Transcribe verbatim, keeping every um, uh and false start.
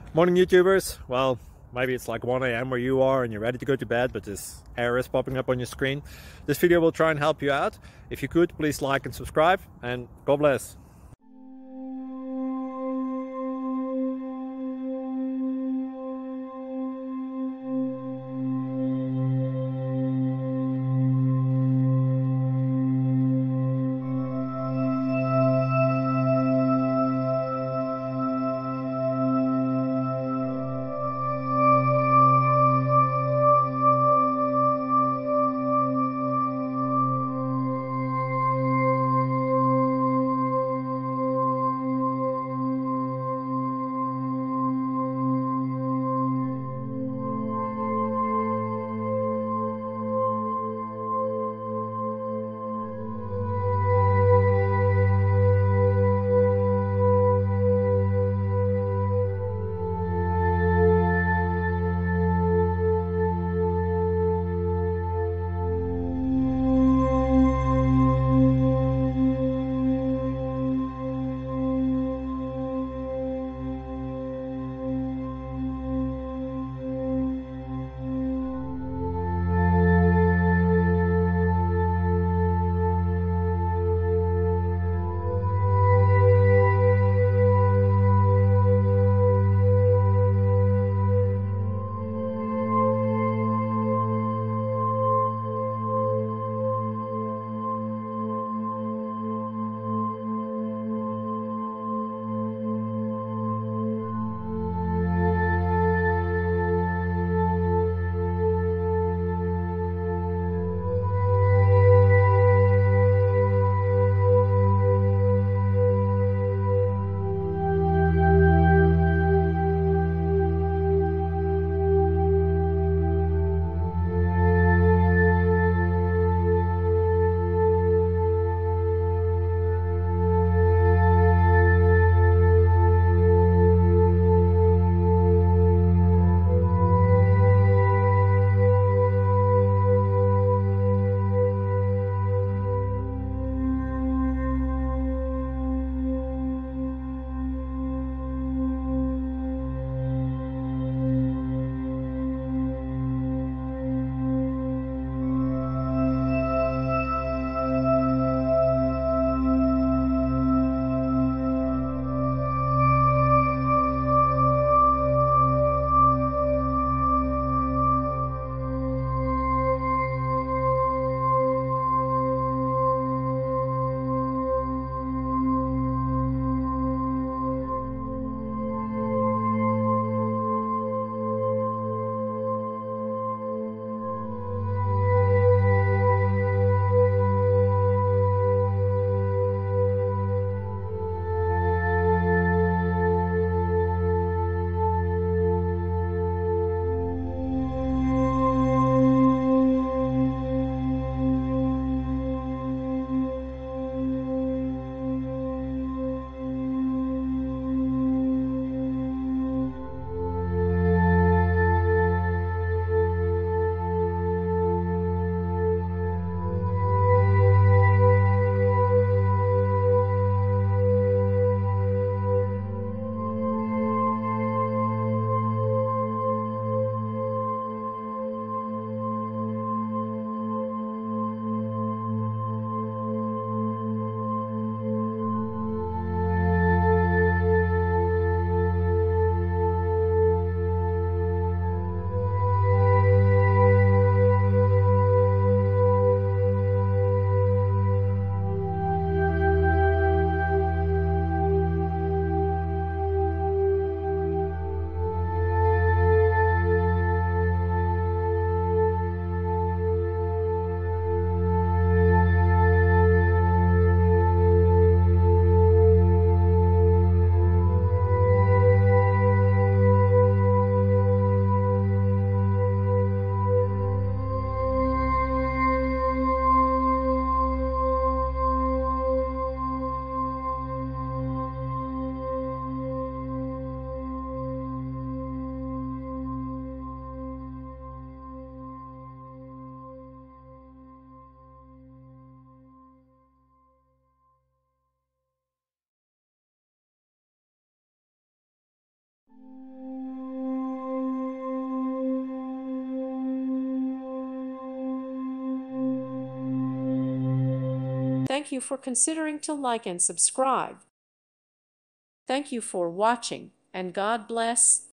Morning YouTubers. Well, maybe it's like one A M where you are and you're ready to go to bed, but this error is popping up on your screen. This video will try and help you out. If you could, please like and subscribe, and God bless. Thank you for considering to like and subscribe. Thank you for watching, and God bless.